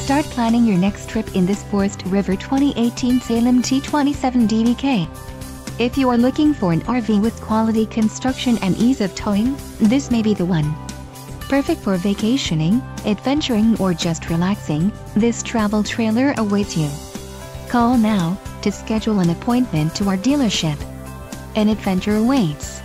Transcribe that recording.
Start planning your next trip in this Forest River 2018 Salem T27DBK. If you are looking for an RV with quality construction and ease of towing, this may be the one. Perfect for vacationing, adventuring or just relaxing, this travel trailer awaits you. Call now to schedule an appointment to our dealership. An adventure awaits.